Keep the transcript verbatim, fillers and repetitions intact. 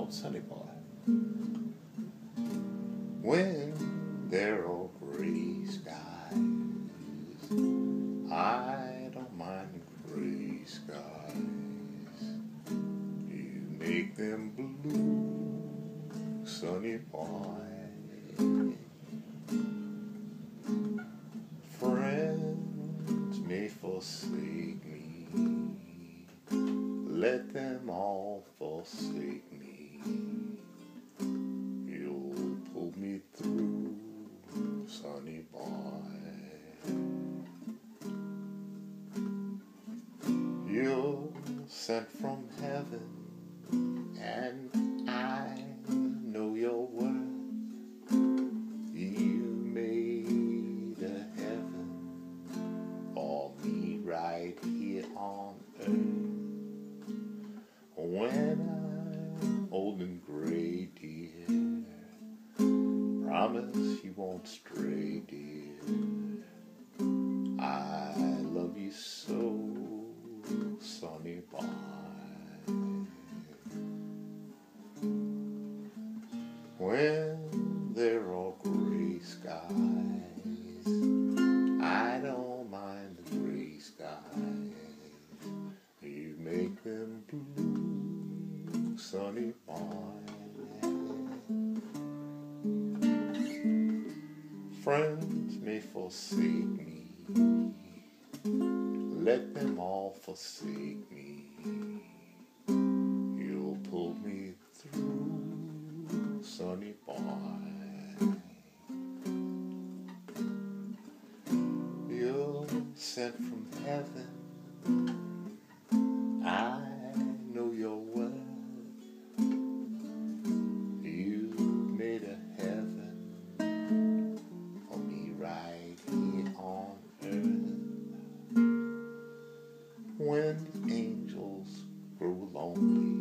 called Sonny Boy. When there are gray skies, I don't mind gray skies. You make them blue, Sonny Boy. Friends may forsake me, let them all forsake me. You'll pull me through, Sonny Boy. You're sent from heaven, and I know your worth. You made a heaven for me right here on earth. When I'm old and gray, dear, promise you won't stray, dear. I love you so, Sonny Boy. When there are gray skies, I don't mind the gray skies. You make them blue, Sonny Boy. Friends may forsake me, let them all forsake me. You'll pull me through, Sonny Boy. You're sent from heaven, I know your worth. You made a heaven for me right here on earth. When the angels grow lonely,